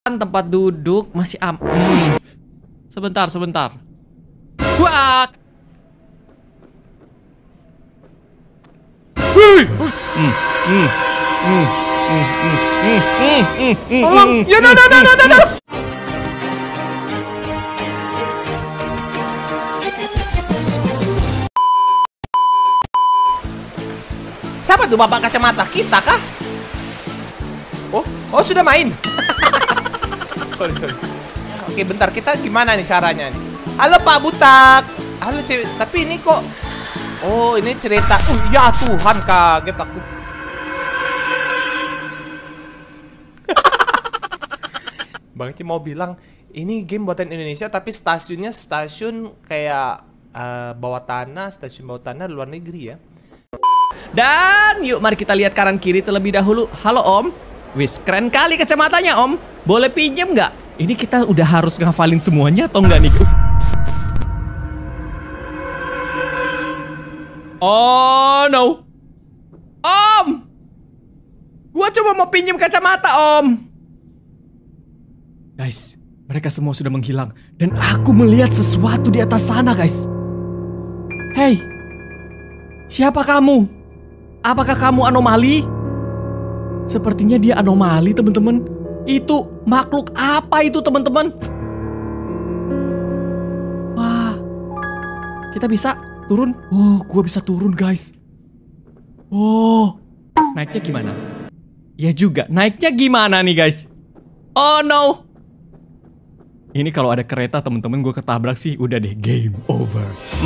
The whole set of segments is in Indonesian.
Tempat duduk masih Sebentar. Wah. Tolong. Ya, no. Siapa tuh bapak kacamata? Kita kah? Oh sudah main. Sorry. Oke, bentar, kita gimana nih caranya nih? Halo Pak Butak. Halo cewek. Tapi ini kok. Oh, ini cerita. Ya Tuhan, kaget aku. Bang Ci mau bilang ini game buatan Indonesia tapi stasiunnya stasiun kayak stasiun bawah tanah luar negeri ya. Dan yuk mari kita lihat kanan kiri terlebih dahulu. Halo Om. Wis, keren kali kacamatanya Om. Boleh pinjem nggak? Ini kita udah harus ngafalin semuanya atau nggak nih? Oh no. Om, gua cuma mau pinjem kacamata Om. Guys, mereka semua sudah menghilang. Dan aku melihat sesuatu di atas sana guys. Hey, siapa kamu? Apakah kamu anomali? Sepertinya dia anomali teman-teman. Itu makhluk apa itu teman-teman? Wah, kita bisa turun. Oh, gua bisa turun guys. Oh, naiknya gimana? Ya juga, naiknya gimana nih guys? Oh no. Ini kalau ada kereta teman-teman gue ketabrak sih udah deh game over.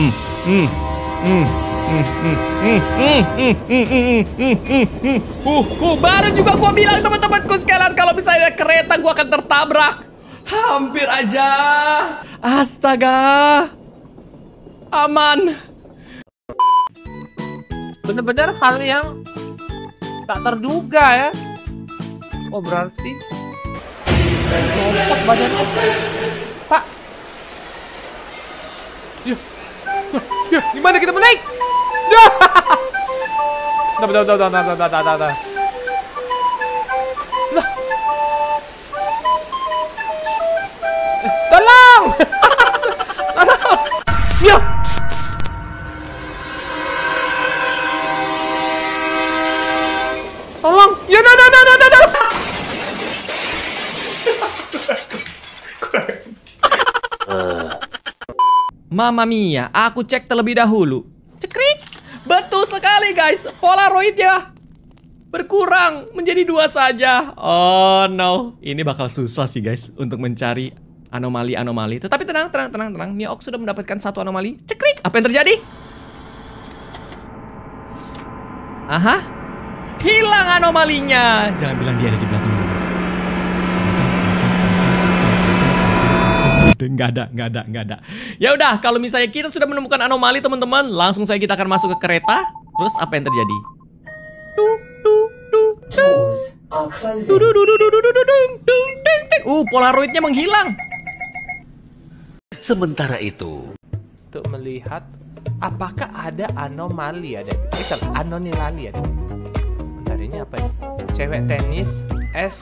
Baru juga gue bilang teman-temanku sekalian kalau misalnya ada kereta gue akan tertabrak. Hampir aja. Astaga. Aman. Bener-bener hal yang tak terduga ya. Oh berarti copot badannya. Pak. Ya, gimana kita mau naik? Ya. Dah. Lah. Tolong. Tolong. Ya. Tolong. Ya, no. Mamma mia, aku cek terlebih dahulu. Cekrik. Betul sekali guys, Polaroid ya berkurang menjadi 2 saja. Oh no, ini bakal susah sih guys untuk mencari anomali-anomali. Tetapi tenang. Miok sudah mendapatkan 1 anomali. Cekrik, apa yang terjadi? Aha, hilang anomalinya. Jangan bilang dia ada di belakang guys. Nggak ada. Ya udah, kalau misalnya kita sudah menemukan anomali teman-teman, langsung saja kita akan masuk ke kereta. Terus apa yang terjadi? Polaroidnya menghilang. Sementara itu, untuk melihat apakah ada anomali ada. Kita anonilali ada. Bentar, ini apa ini? Cewek tenis S.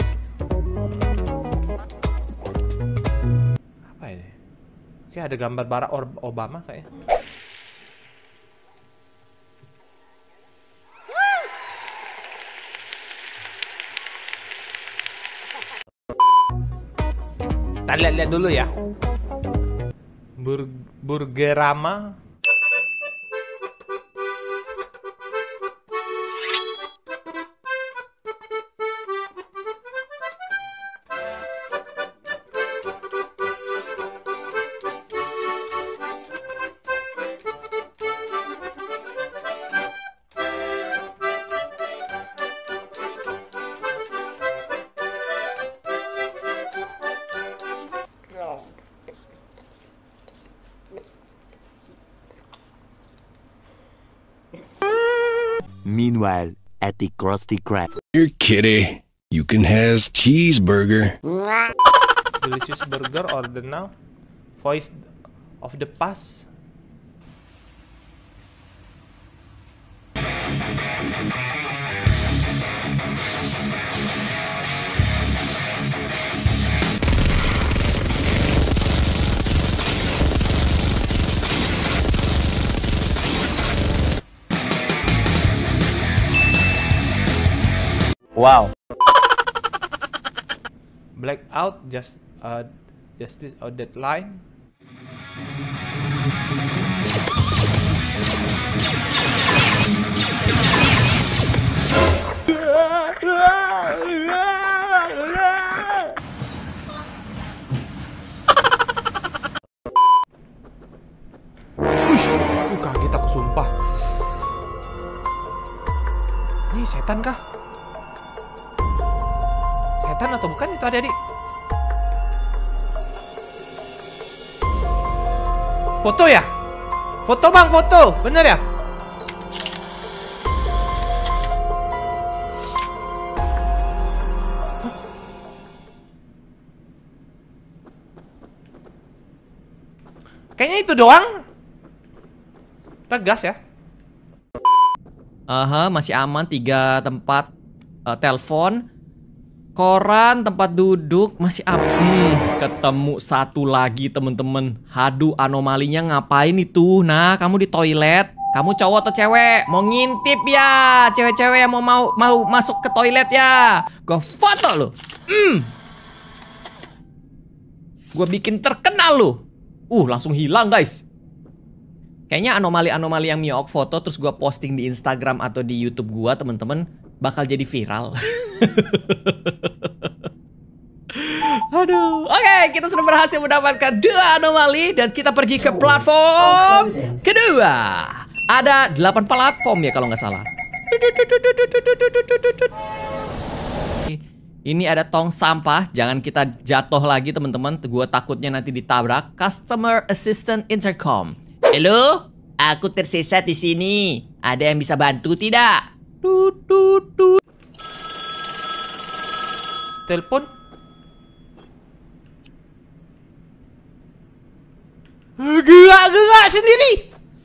Oke, ada gambar Barack Obama kayaknya. Kita lihat dulu ya. Burgerama. meanwhile, at the Krusty Krab. Here, kitty. You can has cheeseburger. Delicious burger order now. Voice of the past. Wow. Blackout, justice or deadline. Kaget aku sumpah. Ini setan kah? Setan atau bukan itu adik-adik? Foto ya? Foto bang, foto. Bener ya? Kayaknya itu doang. Tegas ya. Aha, masih aman. 3 tempat telepon, koran, tempat duduk masih aman. Ketemu satu lagi temen-temen. Aduh, anomalinya ngapain itu? Nah, kamu di toilet. Kamu cowok atau cewek? Mau ngintip ya? Cewek-cewek yang mau masuk ke toilet ya? Gue foto lo. Gue bikin terkenal lo. Langsung hilang guys. Kayaknya anomali-anomali yang Miok foto terus gue posting di Instagram atau di YouTube gue, temen-temen, bakal jadi viral. Aduh. Oke, kita sudah berhasil mendapatkan 2 anomali dan kita pergi ke platform kedua. Ada 8 platform ya kalau nggak salah. Ini ada tong sampah, jangan kita jatuh lagi teman-teman. Gue takutnya nanti ditabrak. Customer Assistant Intercom. Halo, aku tersesat di sini. Ada yang bisa bantu tidak? Telepon. Gerak sendiri.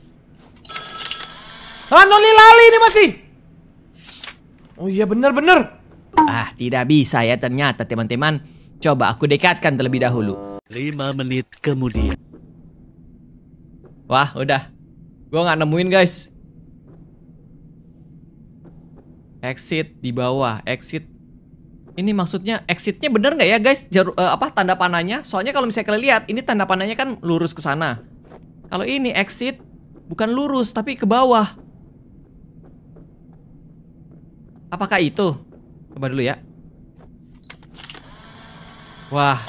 Noli lali ini masih. Oh iya bener. Tidak bisa ya ternyata teman-teman. Coba aku dekatkan terlebih dahulu. 5 menit kemudian. Wah, udah. Gue nggak nemuin guys. Exit di bawah, exit. Ini maksudnya exitnya bener nggak ya guys? Tanda panahnya? Soalnya kalau misalnya kalian lihat, ini tanda panahnya kan lurus ke sana. Kalau ini exit bukan lurus tapi ke bawah. Apakah itu? Coba dulu ya. Wah.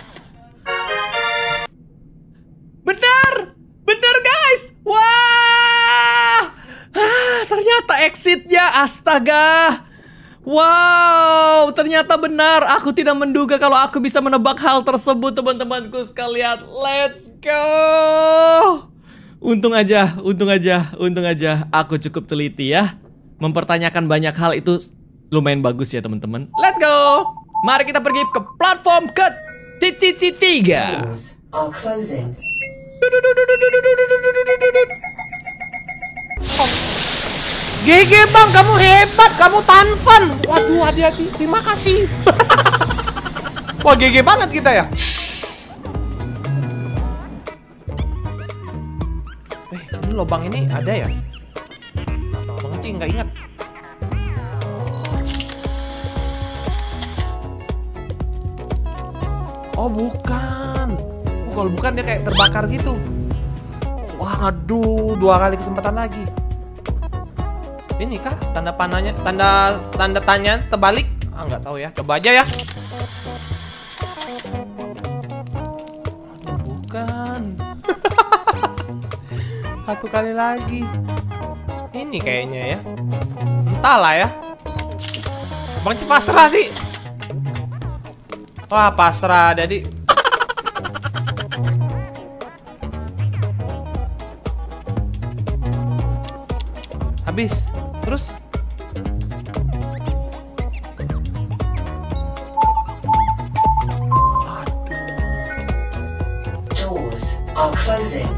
Bener guys. Wah. Ternyata exitnya, astaga. Wow, ternyata benar. Aku tidak menduga kalau aku bisa menebak hal tersebut, teman-temanku sekalian. Let's go. Untung aja. Aku cukup teliti ya. Mempertanyakan banyak hal itu lumayan bagus ya, teman-teman. Let's go. Mari kita pergi ke platform ke-3. GG bang, kamu hebat, kamu Tanfan. Waduh, hati-hati, terima kasih. Wah, GG banget kita ya. Ini lubang ini ada ya? Bang Eci nggak ingat. Oh bukan. Kalau bukan dia kayak terbakar gitu. Wah, aduh, 2 kali kesempatan lagi. Ini kah tanda panahnya, tanda tanya terbalik? Nggak tahu ya. Coba aja ya. Bukan. 1 kali lagi. Ini kayaknya ya. Entahlah ya. Bang pasrah sih. Wah, pasrah jadi. Habis. Terus Doors are closing.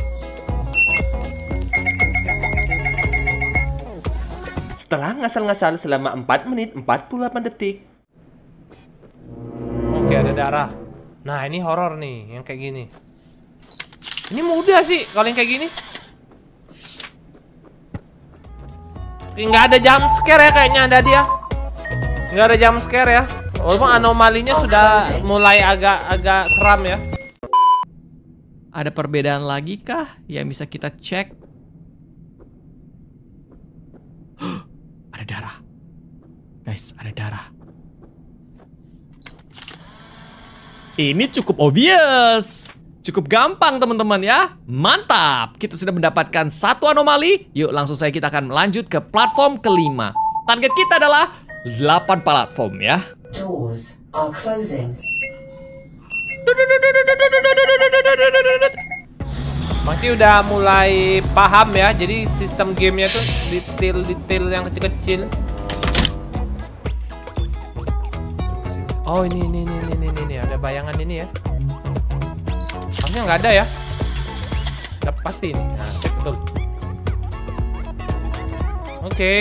Setelah ngasal-ngasal selama 4 menit 48 detik. Oke, ada darah. Nah, ini horor nih, yang kayak gini. Ini mudah sih kalau yang kayak gini. Nggak ada jump scare ya, kayaknya ada dia. Nggak ada jump scare ya. Walaupun anomalinya sudah mulai agak seram ya. Ada perbedaan lagi kah yang bisa kita cek? Ada darah. Guys, ada darah. Ini cukup obvious. Cukup gampang teman-teman ya. Mantap. Kita sudah mendapatkan satu anomali. Yuk langsung saja kita akan melanjut ke platform kelima. Target kita adalah 8 platform ya. Doors are closing. Masih udah mulai paham ya. Jadi sistem gamenya tuh detail-detail yang kecil-kecil. Oh ini ada bayangan ini ya. Harusnya nggak ada ya. Udah pasti ini. Nah, cek betul. Oke.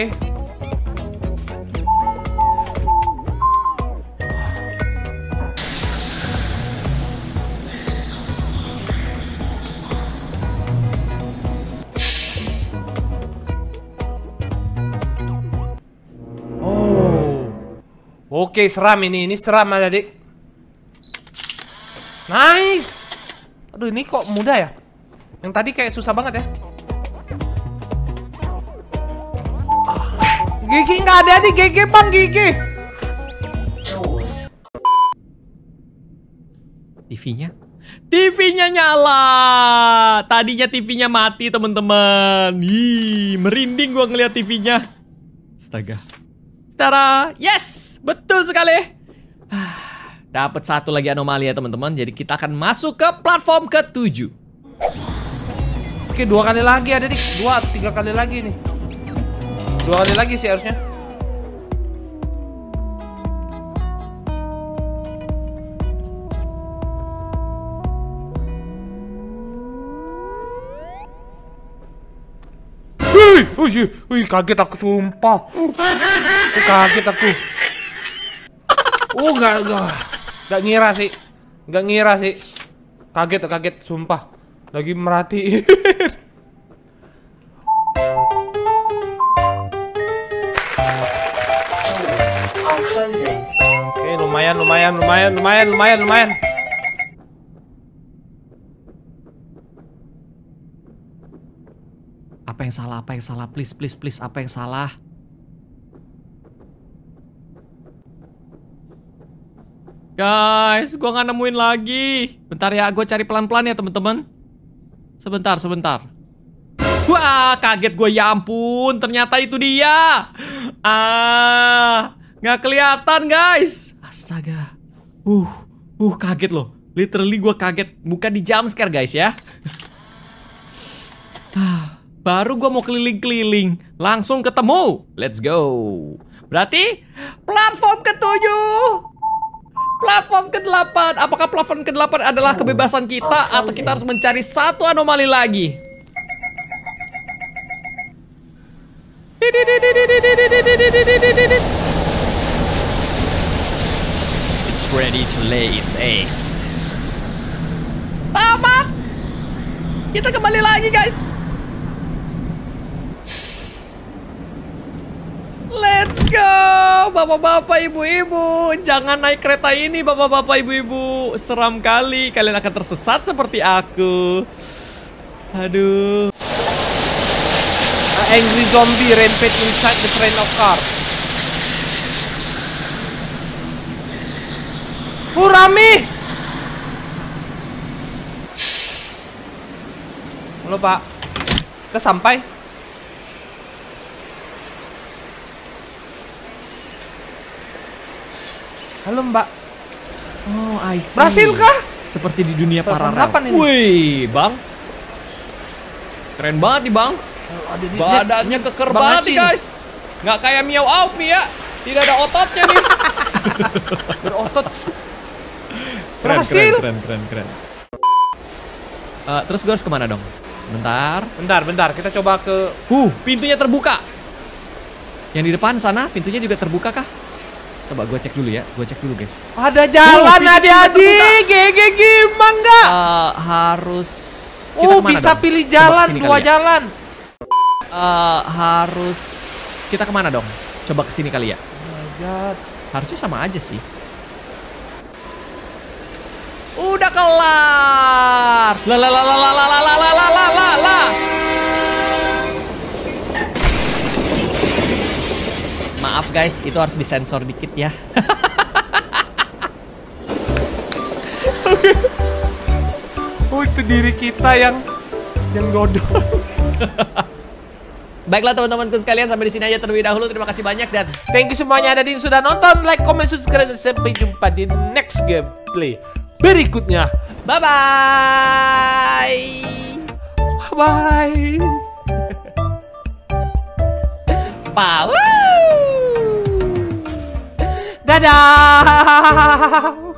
Oke, seram ini seram adik. Nice. Aduh, ini kok mudah ya? Yang tadi kayak susah banget ya. Gigi nggak ada nih, Gigi bang, Gigi. TV-nya nyala. Tadinya TV-nya mati teman-teman. Ih, merinding gua ngeliat TV-nya. Astaga. Tara, yes. Betul sekali. Dapat satu lagi anomali ya teman-teman. Jadi kita akan masuk ke platform ke-7. Oke, 2 kali lagi ada nih. 2-3 kali lagi nih. 2 kali lagi sih harusnya. Wih, kaget aku sumpah. Kaget aku. Gak ngira sih. Kaget sumpah. Lagi merhatiin. Oke, lumayan. Apa yang salah? Please, apa yang salah? Guys, gua nggak nemuin lagi. Bentar ya, gue cari pelan-pelan ya teman-teman. Sebentar. Wah, kaget gue, ya ampun. Ternyata itu dia. Nggak kelihatan guys. Astaga. Kaget loh. Literally gue kaget. Bukan di jump scare guys ya. Baru gue mau keliling-keliling, langsung ketemu. Let's go. Berarti platform ke-7, platform ke-8. Apakah platform ke-8 adalah kebebasan kita, atau kita harus mencari satu anomali lagi? It's ready to lay its egg. Tamat. Kita kembali lagi guys. Let's go, bapak-bapak, ibu-ibu. Jangan naik kereta ini, bapak-bapak, ibu-ibu. Seram kali, kalian akan tersesat seperti aku. Aduh. Angry zombie rampage inside the train of car. Rame. Halo Pak, kita sampai. Halo Mbak. Oh, I see. Berhasil kah? Seperti di dunia paralel. Ini? Wih, Bang. Keren banget nih, Bang. Badannya keker banget nih, guys. Nggak kayak Miao Out nih ya. Tidak ada ototnya nih. Berotot. Berhasil. Keren. Terus gue harus kemana dong? Bentar. Kita coba ke... Pintunya terbuka. Yang di depan sana, pintunya juga terbuka kah? Coba gue cek dulu ya. Gue cek dulu, guys. Ada jalan, adik-adik. GG gimana? Harus... Kita kemana bisa dong? pilih jalan, 2 jalan. Harus... Kita kemana dong? Coba kesini kali ya. Oh my god. Harusnya sama aja sih. Udah kelar. La. Maaf guys, itu harus disensor dikit ya. Oh, itu diri kita yang godol. Baiklah teman-temanku sekalian, sampai di sini aja terlebih dahulu. Terima kasih banyak dan Thank you semuanya ada di sudah nonton, like, comment, subscribe, dan sampai jumpa di next gameplay berikutnya. bye-bye. Bye. Pow. Dadah.